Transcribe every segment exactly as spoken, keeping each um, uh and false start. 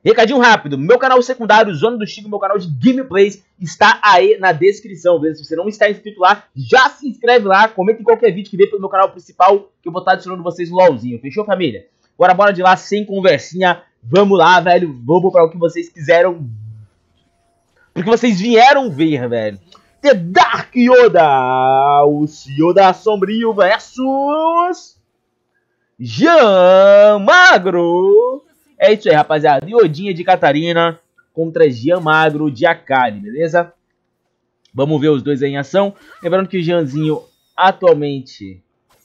Recadinho rápido, meu canal secundário, Zona do Chico, meu canal de gameplays, está aí na descrição, beleza? Se você não está inscrito lá, já se inscreve lá, comenta em qualquer vídeo que vê pelo meu canal principal, que eu vou estar adicionando vocês no LOLzinho, fechou, família? Agora bora de lá, sem conversinha, vamos lá, velho, vamos para o que vocês quiseram, porque vocês vieram ver, velho. The Dark Yoda, o Yoda Sombrio versus Jean Magro. É isso aí, rapaziada. Iodinha de Catarina contra Jean Magro de Akali, beleza? Vamos ver os dois aí em ação. Lembrando que o Jeanzinho atualmente...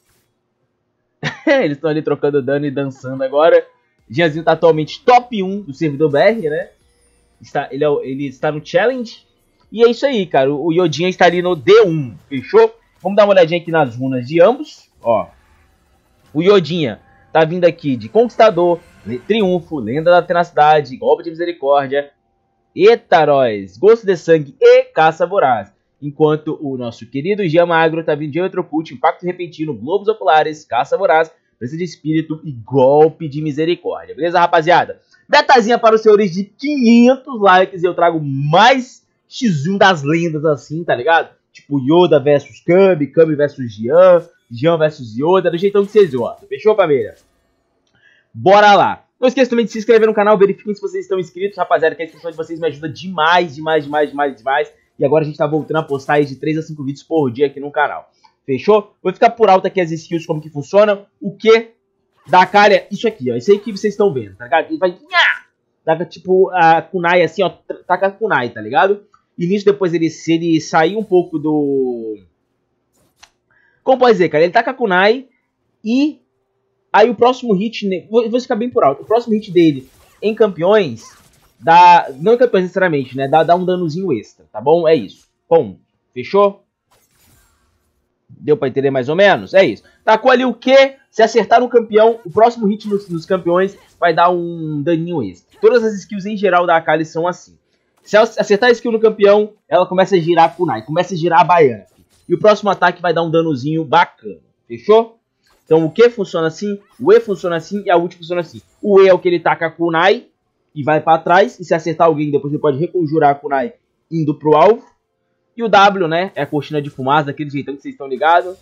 Eles estão ali trocando dano e dançando agora. O Jeanzinho tá atualmente top um do servidor B R, né? Está, ele, é, ele está no Challenge. E é isso aí, cara. O Iodinha está ali no D um, fechou? Vamos dar uma olhadinha aqui nas runas de ambos. Ó. O Iodinha tá vindo aqui de Conquistador, Triunfo, Lenda da Tenacidade, Golpe de Misericórdia, Etaróis, Gosto de Sangue e Caça Voraz. Enquanto o nosso querido Jean Magro tá vindo de Electrocute, Impacto Repentino, Globos Oculares, Caça Voraz, Presença de Espírito e Golpe de Misericórdia. Beleza, rapaziada? Metazinha para os senhores de quinhentos likes e eu trago mais X um das lendas assim, tá ligado? Tipo Yoda versus Kami, Kami versus Jean, Jean versus Yoda, do jeitão que vocês gostam. Fechou, família? Bora lá! Não esqueça também de se inscrever no canal, verifiquem se vocês estão inscritos, rapaziada, que a inscrição de vocês me ajuda demais, demais, demais, demais, demais. E agora a gente tá voltando a postar aí de três a cinco vídeos por dia aqui no canal. Fechou? Vou ficar por alto aqui as skills, como que funcionam. O que da Akali, isso aqui, ó. Isso aí que vocês estão vendo, tá ligado? Ele vai... Taca tipo a kunai assim, ó. Taca a kunai, tá ligado? E nisso depois ele, se ele sair um pouco do... Como pode dizer, cara? Ele taca a kunai e... Aí o próximo hit, vou, vou ficar bem por alto, o próximo hit dele em campeões, dá, não em campeões necessariamente, né, dá, dá um danozinho extra, tá bom? É isso. Bom, fechou? Deu pra entender mais ou menos? É isso. Tacou ali o Q, se acertar no campeão, o próximo hit nos, nos campeões vai dar um daninho extra. Todas as skills em geral da Akali são assim. Se acertar a skill no campeão, ela começa a girar a kunai, começa a girar a baiana. E o próximo ataque vai dar um danozinho bacana, fechou? Então o Q funciona assim, o E funciona assim e a ult funciona assim. O E é o que ele taca a kunai e vai pra trás. E se acertar alguém, depois ele pode reconjurar a kunai indo pro alvo. E o W, né, é a cortina de fumaça, daquele jeitão que vocês estão ligados.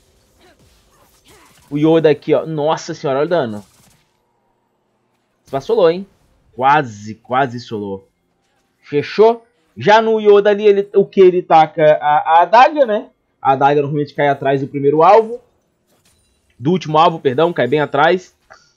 O Yoda aqui, ó. Nossa senhora, olha o dano. Solou, hein? Quase, quase solou. Fechou? Já no Yoda ali, ele, o que ele taca a, a adaga, né? A adaga normalmente cai atrás do primeiro alvo. Do último alvo, perdão, cai bem atrás.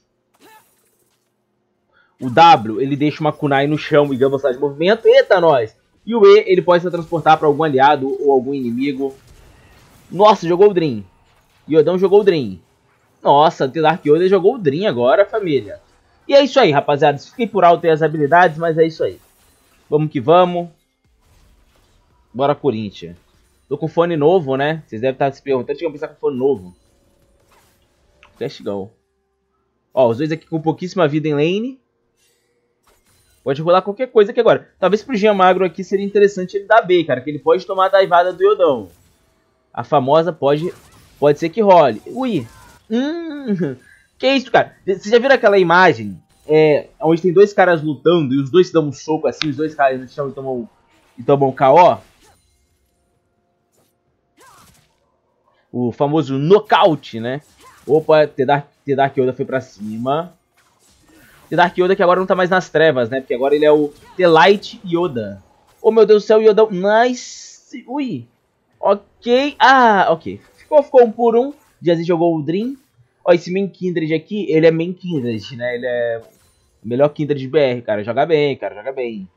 O W, ele deixa uma kunai no chão e ganha velocidade de movimento. Eita, nós! E o E, ele pode se transportar para algum aliado ou algum inimigo. Nossa, jogou o Dream. Yodão jogou o Dream. Nossa, The Dark Yoda jogou o Dream agora, família. E é isso aí, rapaziada. Fiquei por alto aí as habilidades, mas é isso aí. Vamos que vamos. Bora, Corinthians. Tô com fone novo, né? Vocês devem estar se perguntando. Tinha que pensar com fone novo. Flash Go. Ó, os dois aqui com pouquíssima vida em lane. Pode rolar qualquer coisa aqui agora. Talvez pro Jean Magro aqui seria interessante ele dar B, cara. Que ele pode tomar a daivada do Yodão. A famosa pode, pode ser que role. Ui. Hum. Que isso, cara? Vocês já viram aquela imagem? É, onde tem dois caras lutando e os dois se dão um soco assim. Os dois caras no chão e tomam, e tomam K O. O famoso nocaute, né? Opa, The Dark, The Dark Yoda foi pra cima. The Dark Yoda que agora não tá mais nas trevas, né? Porque agora ele é o The Light Yoda. Oh, meu Deus do céu, Yodão. Nice. Ui. Ok. Ah, ok. Ficou, ficou um por um. Jazzy jogou o Dream. Ó, esse main Kindred aqui, ele é main Kindred, né? Ele é o melhor Kindred de B R, cara. Joga bem, cara. Joga bem.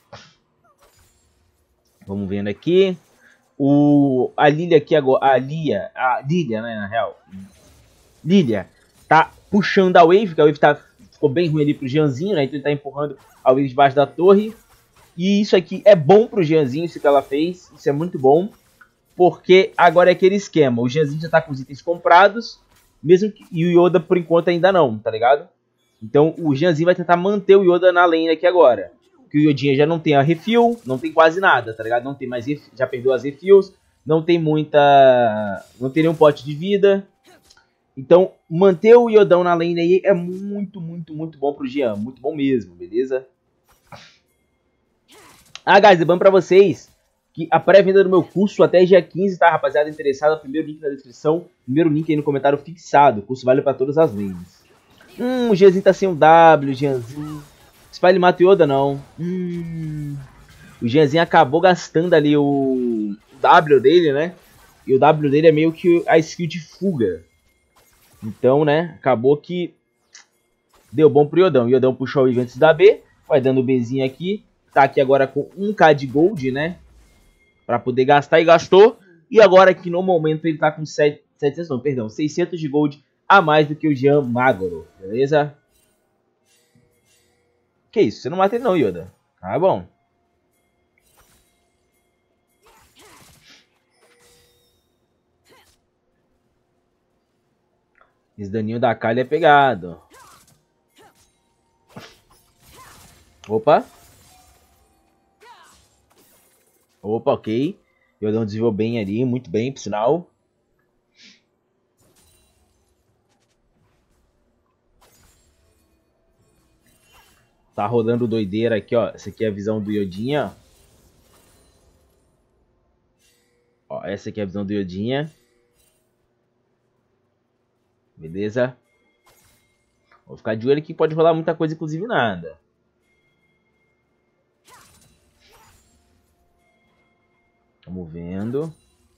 Vamos vendo aqui. O, a Lilia aqui agora. A Lia. A Lilia, né? Na real. Lilia tá puxando a wave, que a wave tá, ficou bem ruim ali pro Jeanzinho, né? Então ele tá empurrando a wave debaixo da torre. E isso aqui é bom pro Jeanzinho, isso que ela fez. Isso é muito bom. Porque agora é aquele esquema. O Jeanzinho já tá com os itens comprados. Mesmo que, e o Yoda por enquanto ainda não, tá ligado? Então o Jeanzinho vai tentar manter o Yoda na lane aqui agora. Que o Yodinha já não tem a refill, não tem quase nada, tá ligado? Não tem mais, já perdeu as refills. Não tem muita... Não tem nenhum pote de vida. Então, manter o Iodão na lane aí é muito, muito, muito bom pro Jean. Muito bom mesmo, beleza? Ah, guys, lembrando pra vocês que a pré-venda do meu curso até dia quinze, tá, rapaziada? Interessado, primeiro link na descrição, primeiro link aí no comentário fixado. O curso vale pra todas as lanes. Hum, o Jeanzinho tá sem um W, Jeanzinho. Spy mata o Yoda, não. Hum, o Jeanzinho acabou gastando ali o W dele, né? E o W dele é meio que a skill de fuga. Então, né, acabou que deu bom pro Yodão. O Yodão puxou o Iventus da B, vai dando o Bzinho aqui. Tá aqui agora com um K de gold, né? Pra poder gastar e gastou. E agora aqui no momento ele tá com setecentos, não, perdão, seiscentos de gold a mais do que o Jean Magoro, beleza? Que isso, você não mata ele não, Yoda. Tá bom. Esse daninho da Kali é pegado. Opa. Opa, ok. Yodão desenvolveu bem ali, muito bem, por sinal. Tá rodando doideira aqui, ó. Essa aqui é a visão do Yodinha. Ó, essa aqui é a visão do Yodinha. Beleza? Vou ficar de olho aqui, pode rolar muita coisa, inclusive nada. Vamos vendo.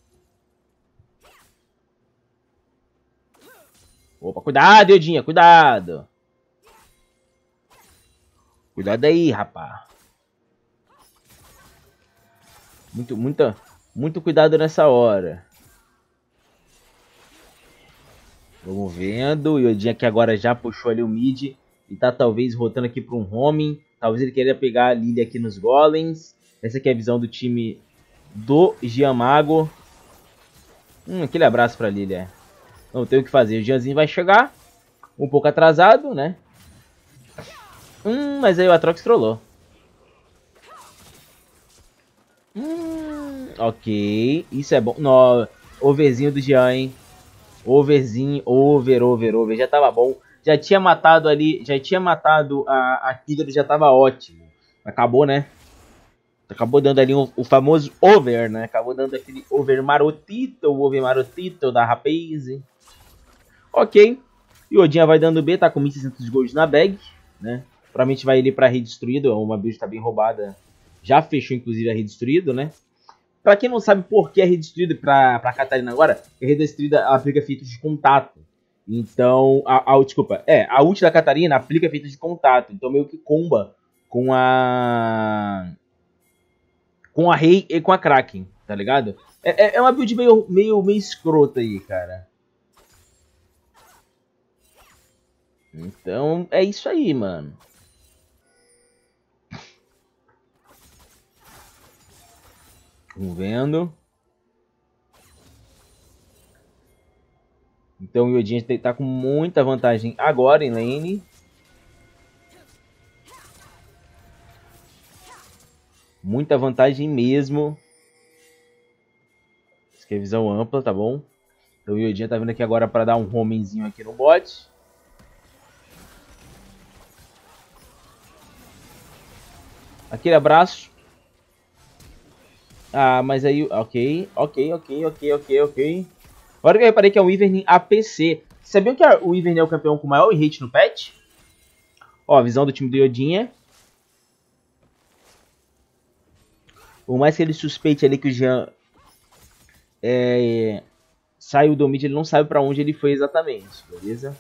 Opa, cuidado, Yodinha, cuidado. Cuidado aí, rapá. Muito, muita, muito cuidado nessa hora. Vamos vendo. O Yodinha aqui agora já puxou ali o mid. E tá talvez rotando aqui para um homing. Talvez ele queira pegar a Lilia aqui nos golems. Essa aqui é a visão do time do Jean Mago. Hum, aquele abraço pra Lilia. Não tem o que fazer. O Jeanzinho vai chegar. Um pouco atrasado, né? Hum, mas aí o Atrox trollou. Hum, ok. Isso é bom. No, overzinho do Jean, hein? Overzinho, over, over, over. Já tava bom. Já tinha matado ali. Já tinha matado a, a Kidra, já tava ótimo. Acabou, né? Acabou dando ali um, o famoso over, né? Acabou dando aquele over marotito. O over marotito da rapaz. Ok. E o Odinha vai dando B. Tá com mil e seiscentos gold na bag, né? Provavelmente vai ali pra rede destruído. Uma build tá bem roubada. Já fechou, inclusive, a rede destruído, né? Pra quem não sabe por que é rede destruída pra, pra Catarina agora, a rede destruída aplica efeitos de contato. Então, a, a, desculpa, é, a ult da Catarina aplica efeitos de contato. Então meio que comba com a... Com a Rei e com a Kraken, tá ligado? É, é uma build meio, meio, meio escrota aí, cara. Então, é isso aí, mano. Vamos vendo. Então o Yodinha tá com muita vantagem agora em lane. Muita vantagem mesmo. Isso aqui é visão ampla, tá bom? Então o Yodinha tá vindo aqui agora para dar um homenzinho aqui no bot. Aquele abraço. Ah, mas aí... Ok, ok, ok, ok, ok, ok. Agora que eu reparei que é o Ivern A P C. Sabiam que o Ivern é o campeão com maior hit no patch? Ó, a visão do time do Yodinha. Por mais que ele suspeite ali que o Jean é, saiu do mid, ele não sabe pra onde ele foi exatamente, beleza?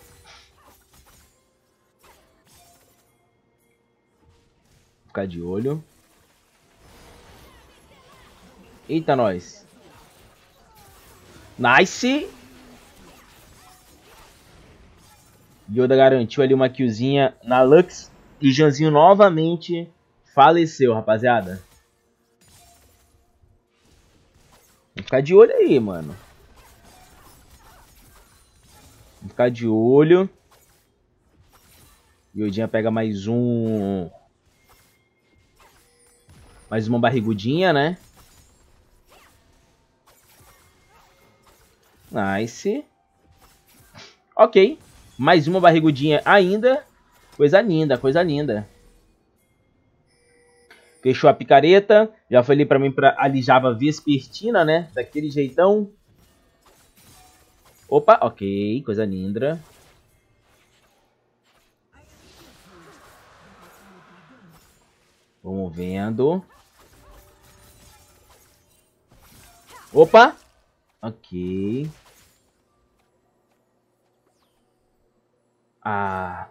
Vou ficar de olho. Eita, nós. Nice! Yoda garantiu ali uma killzinha na Lux. E o Jeanzinho novamente faleceu, rapaziada. Vou ficar de olho aí, mano. Vou ficar de olho. Yodinha pega mais um... Mais uma barrigudinha, né? Nice. Ok. Mais uma barrigudinha ainda. Coisa linda, coisa linda. Fechou a picareta. Já foi ali pra mim pra Alijava Vespertina, né? Daquele jeitão. Opa, ok. Coisa linda. Vamos vendo. Opa. Ok. Ah.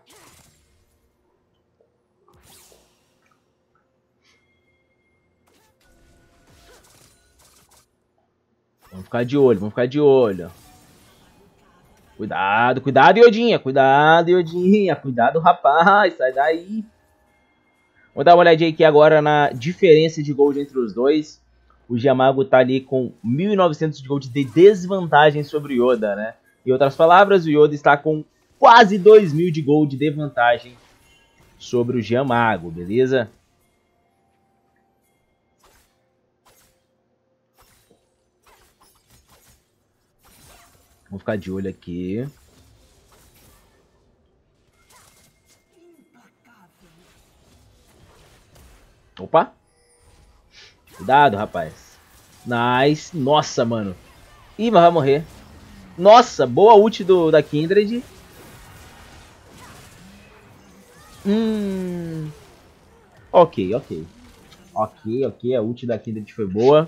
Vamos ficar de olho, vamos ficar de olho. Cuidado, cuidado, Iodinha. Cuidado, Iodinha. Cuidado, rapaz. Sai daí. Vou dar uma olhadinha aqui agora na diferença de gold entre os dois. O Giamago tá ali com mil e novecentos de gold de desvantagem sobre o Yoda, né? Em outras palavras, o Yoda está com quase dois mil de gold de vantagem sobre o Giamago, beleza? Vamos ficar de olho aqui. Opa. Cuidado, rapaz. Nice. Nossa, mano. Ih, mas vai morrer. Nossa, boa ult do, da Kindred. Hum. Ok, ok. Ok, ok. A ult da Kindred foi boa.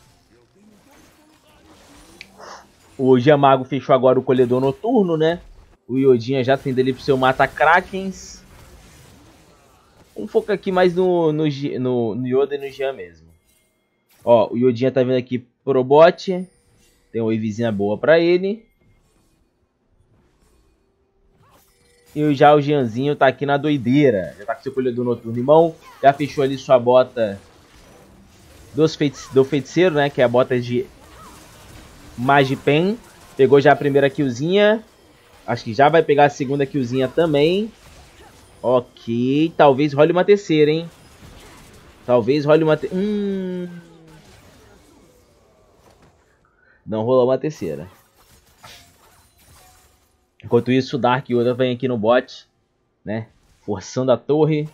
O Giamago fechou agora o colhedor noturno, né? O Iodinha já tem dele pro seu mata-krakens. Vamos focar aqui mais no, no, no, no Yoda e no Jean mesmo. Ó, o Iodinha tá vindo aqui pro bot. Tem uma wavezinha boa pra ele. E já o Jeanzinho tá aqui na doideira. Já tá com seu colhedor noturno em mão. Já fechou ali sua bota dos feitice, do feiticeiro, né? Que é a bota de Magipen. Pegou já a primeira killzinha. Acho que já vai pegar a segunda killzinha também. Ok. Talvez role uma terceira, hein? Talvez role uma terceira. Hum... Não rolou uma terceira. Enquanto isso, o Dark Yoda vem aqui no bot, né? Forçando a torre.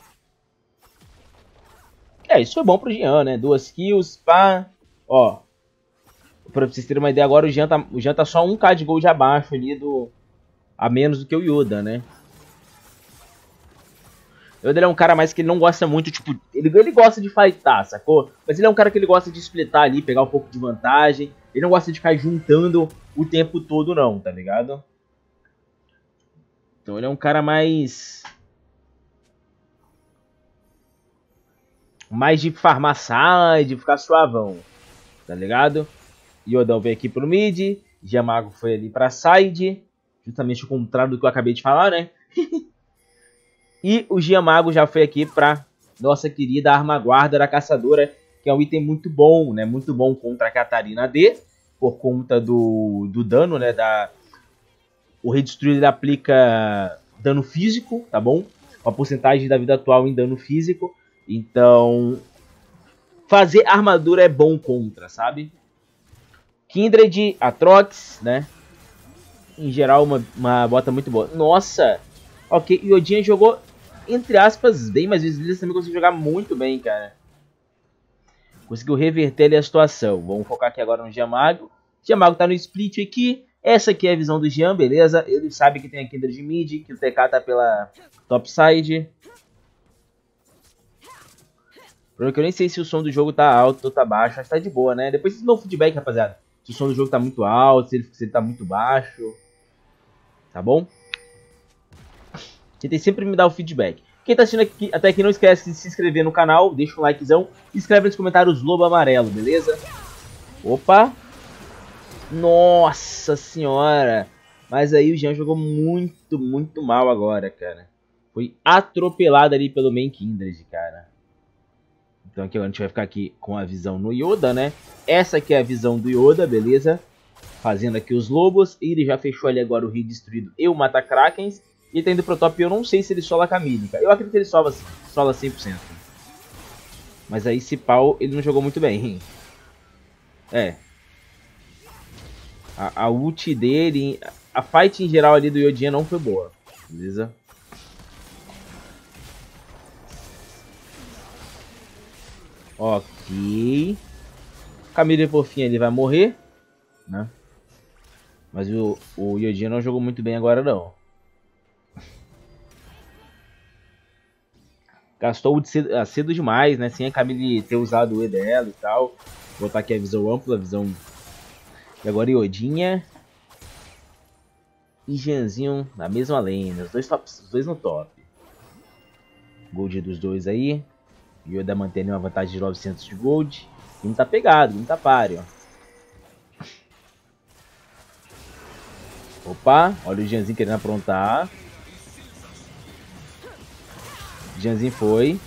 É, isso foi bom pro Jean, né? Duas kills, pá. Ó. Pra vocês terem uma ideia, agora o Jean tá, o Jean tá só um k de gold abaixo ali do... A menos do que o Yoda, né? O Yoda é um cara mais que ele não gosta muito, tipo... Ele, ele gosta de fightar, sacou? Mas ele é um cara que ele gosta de splitar ali, pegar um pouco de vantagem. Ele não gosta de ficar juntando o tempo todo não, tá ligado? Então ele é um cara mais... Mais de farmar side, ficar suavão, tá ligado? Yodão veio aqui pro mid, Giamago foi ali pra side, justamente o contrário do que eu acabei de falar, né? E o Giamago já foi aqui pra nossa querida Armaguarda da Caçadora, que é um item muito bom, né? Muito bom contra a Catarina D, por conta do, do dano, né? Da... O Rei Destruído ele aplica dano físico, tá bom? Uma porcentagem da vida atual em dano físico. Então, fazer armadura é bom contra, sabe? Kindred, Atrox, né? Em geral, uma, uma bota muito boa. Nossa! Ok, o Yodinha jogou, entre aspas, bem, mas o Sliss também conseguiu jogar muito bem, cara. Conseguiu reverter ali a situação. Vamos focar aqui agora no Giamago. Giamago tá no split aqui. Essa aqui é a visão do Jean, beleza? Ele sabe que tem a Kindred mid, que o T K tá pela topside. Problema que eu nem sei se o som do jogo tá alto ou tá baixo, acho que tá de boa, né? Depois vocês dão feedback, rapaziada. Se o som do jogo tá muito alto, se ele, se ele tá muito baixo. Tá bom? Tentem sempre me dar o feedback. Quem tá assistindo aqui, até aqui, não esquece de se inscrever no canal, deixa um likezão. E escreve nos comentários Lobo Amarelo, beleza? Opa! Nossa senhora! Mas aí o Jean jogou muito, muito mal agora, cara. Foi atropelado ali pelo main Kindred, cara. Então aqui a gente vai ficar aqui com a visão no Yoda, né? Essa aqui é a visão do Yoda, beleza? Fazendo aqui os lobos. Ele já fechou ali agora o Rei Destruído e o Mata-Krakens. E tá indo pro top. Eu não sei se ele sola a Camílica. Eu acredito que ele sola, sola cem por cento. Mas aí esse pau ele não jogou muito bem, hein? É. A, a ult dele... a fight em geral ali do Yodinha não foi boa. Beleza? Ok. Camille por fim ele vai morrer, né? Mas o, o Yodinha não jogou muito bem agora não. Gastou de cedo, cedo demais, né? Sem a Camille ter usado o E dela e tal. Vou botar aqui a visão ampla, a visão... E agora Yodinha e Jeanzinho na mesma lane. Os dois, top, os dois no top. Gold dos dois aí. Yoda mantém uma vantagem de novecentos de gold. O time tá pegado, o time tá páreo. Opa, olha o Jeanzinho querendo aprontar. Jeanzinho foi.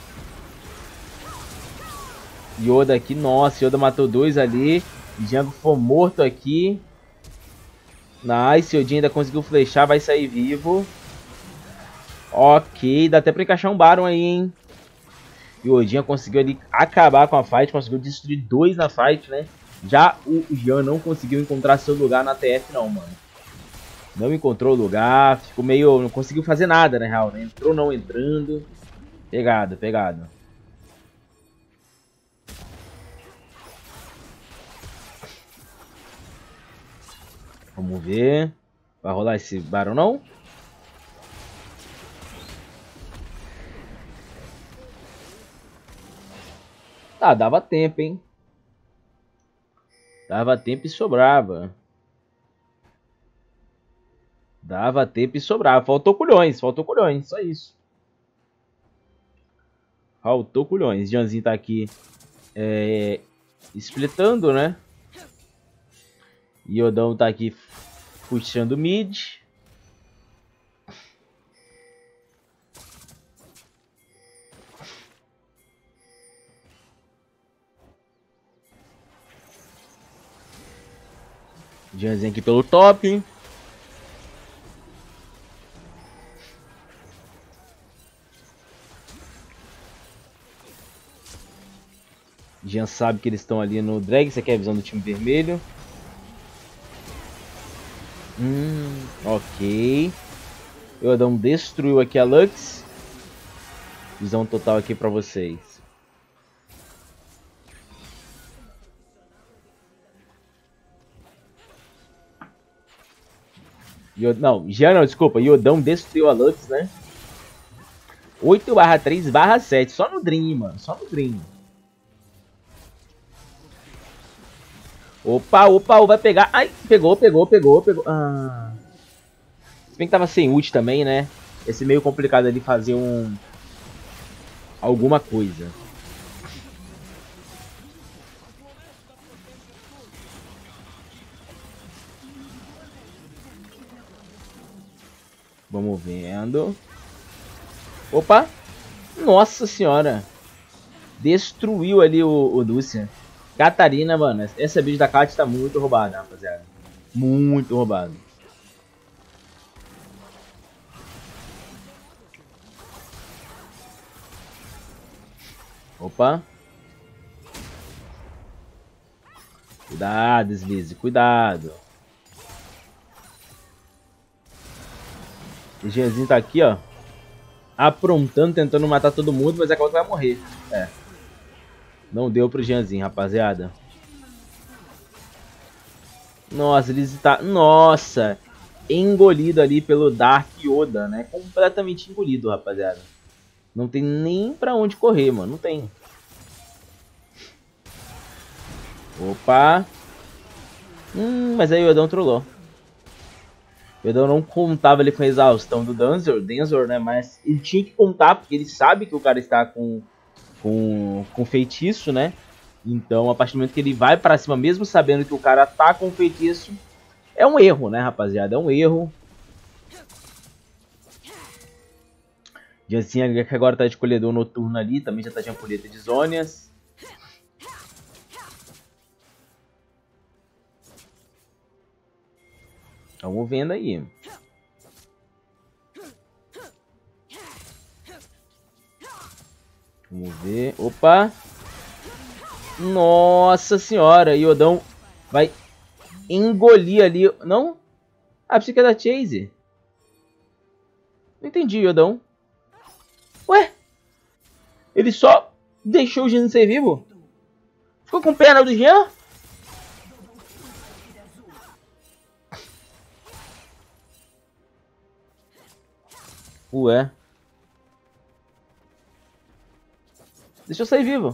Yoda aqui, nossa, Yoda matou dois ali. Django foi morto aqui. Nice, Yodinha ainda conseguiu flechar, vai sair vivo. Ok, dá até pra encaixar um Baron aí, hein. E o Yodinha conseguiu ali acabar com a fight, conseguiu destruir dois na fight, né. Já o Jean não conseguiu encontrar seu lugar na T F não, mano. Não encontrou lugar, ficou meio... Não conseguiu fazer nada, na real, né. Entrou não entrando. Pegado, pegado. Vamos ver. Vai rolar esse Baron não? Tá, dava tempo, hein? Dava tempo e sobrava. Dava tempo e sobrava. Faltou culhões, faltou culhões, só isso. Faltou culhões. Janzinho tá aqui é, splitando, né? Yodão tá aqui puxando mid. Janzinho aqui pelo top. Jean sabe que eles estão ali no drag. Isso aqui é a visão do time vermelho. Hum, ok. O Yodão destruiu aqui a Lux. Visão total aqui pra vocês. Yod... Não, Jean não, desculpa. Yodão destruiu a Lux, né? oito barra três barra sete. Só no Dream, mano. Só no Dream. Opa, opa, vai pegar. Ai, pegou, pegou, pegou, pegou. Ah. Se bem que tava sem ult também, né? Esse meio complicado ali fazer um... alguma coisa. Vamos vendo. Opa. Nossa senhora. Destruiu ali o, o Lucian. Catarina, mano. Essa build da Cat tá muito roubada, rapaziada. Muito roubada. Opa. Cuidado, Slize. Cuidado. O Jeanzinho tá aqui, ó. Aprontando, tentando matar todo mundo, mas acabou que vai morrer. É. Não deu pro Jeanzinho, rapaziada. Nossa, ele está... Nossa! Engolido ali pelo Dark Yoda, né? Completamente engolido, rapaziada. Não tem nem pra onde correr, mano. Não tem. Opa! Hum, mas aí o Yodão trollou. O Yodão não contava ali com a exaustão do Danzor, Danzor, né? Mas ele tinha que contar, porque ele sabe que o cara está com... Com, com feitiço, né? Então, a partir do momento que ele vai pra cima, mesmo sabendo que o cara tá com feitiço, é um erro, né, rapaziada? É um erro. Jancinha que agora tá de colhedor noturno ali, também já tá de ampulheta de zônias. Vamos vendo aí. Vamos ver. Opa! Nossa senhora! Yodão vai engolir ali. Não? Ah, pensei que era da Chase. Não entendi, Yodão. Ué? Ele só deixou o Jean ser vivo? Ficou com pena do Jean? Ué. Deixa eu sair vivo.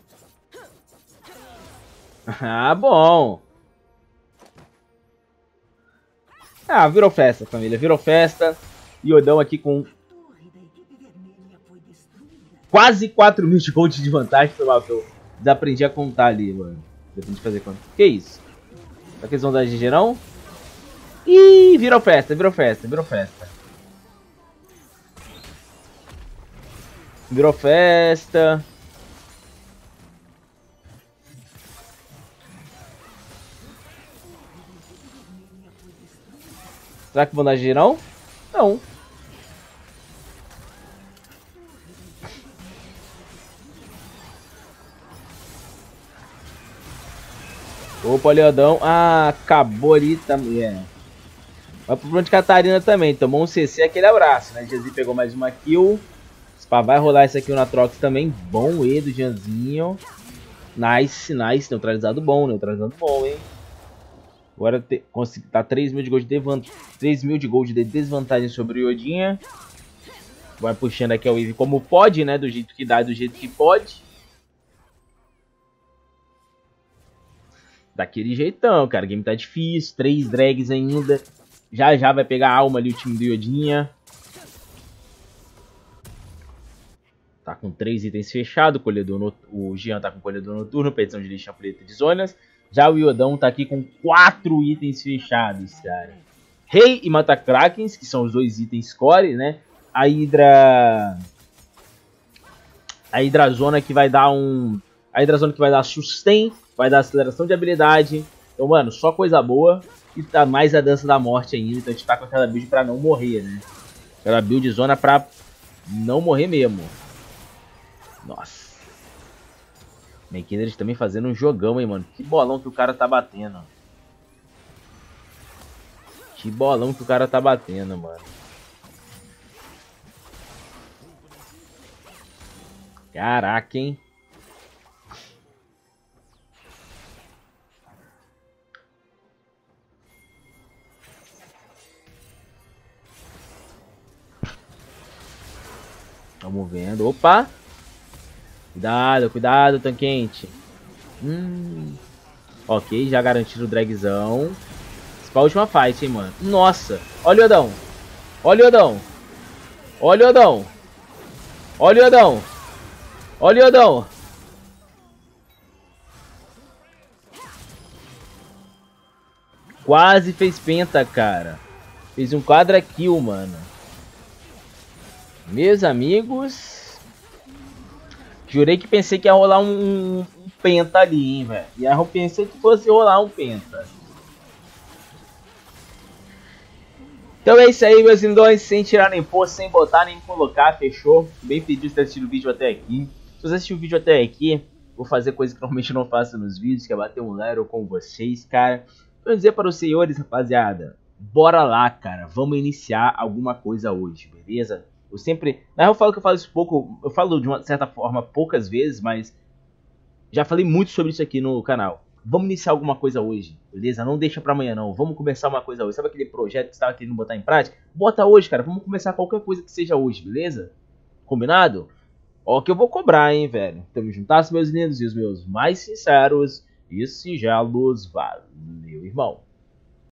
Ah, bom. Ah, virou festa, família. Virou festa. Yodão aqui com quase quatro mil de gold de vantagem. Foi mal que eu desaprendi a contar ali, mano. Desaprendi a fazer conta. Que isso? Será que eles vão dar G G não? Ih, virou festa, virou festa, virou festa. Virou festa. Será que vão dar G G não? Não. Opa, Leodão. Ah, acabou ali também. É. Vai pro plano de Catarina também. Tomou um C C, aquele abraço, né? Jazzy pegou mais uma kill. Spa vai rolar esse aqui na Trox também. Bom E do Janzinho. Nice, nice. Neutralizado bom, neutralizado bom, hein? Agora te, consegui, tá três mil de gold de desvantagem, três mil de gold de desvantagem sobre o Yodinha. Vai puxando aqui a wave como pode, né? Do jeito que dá e do jeito que pode. Daquele jeitão, cara. O game tá difícil. Três drags ainda. Já já vai pegar a alma ali o time do Yodinha. Tá com três itens fechados. O, colhedor no... o Jean tá com colhedor noturno. Petição de lixo, ampulheta de zonas. Já o Yodão tá aqui com quatro itens fechados, cara. Rei e Mata-Krakens, que são os dois itens core, né? A Hydra... A Hydrazona que vai dar um... A Hydrazona que vai dar sustain. Vai dar aceleração de habilidade. Então, mano, só coisa boa. E tá mais a dança da morte ainda. Então a gente tá com aquela build pra não morrer, né? Aquela build zona pra não morrer mesmo. Nossa. Makindred também fazendo um jogão, hein, mano. Que bolão que o cara tá batendo. Que bolão que o cara tá batendo, mano. Caraca, hein. Vamos vendo. Opa. Cuidado, cuidado, tanquente. Hum. Ok, já garantido o dragzão. Essa é a última fight, hein, mano. Nossa. Olha o Yodão. Olha o Yodão. Olha o Yodão. Olha o Yodão. Olha o Yodão. Quase fez penta, cara. Fez um quadra kill, mano. Meus amigos... Jurei que pensei que ia rolar um, um penta ali, hein, velho. E aí eu pensei que fosse rolar um penta. Então é isso aí, meus lindões. Sem tirar nem pôr, sem botar nem colocar, fechou? Bem feliz de ter assistido o vídeo até aqui. Se você assistiu o vídeo até aqui, vou fazer coisa que normalmente não faço nos vídeos, que é bater um lero com vocês, cara. Vou dizer para os senhores, rapaziada, bora lá, cara. Vamos iniciar alguma coisa hoje, beleza? Eu sempre... Na real, eu falo que eu falo isso pouco... Eu falo de uma certa forma poucas vezes, mas... Já falei muito sobre isso aqui no canal. Vamos iniciar alguma coisa hoje, beleza? Não deixa pra amanhã, não. Vamos começar uma coisa hoje. Sabe aquele projeto que você tava querendo botar em prática? Bota hoje, cara. Vamos começar qualquer coisa que seja hoje, beleza? Combinado? Ó que eu vou cobrar, hein, velho. Tamo juntas, meus lindos e os meus mais sinceros e singelos. Valeu, irmão.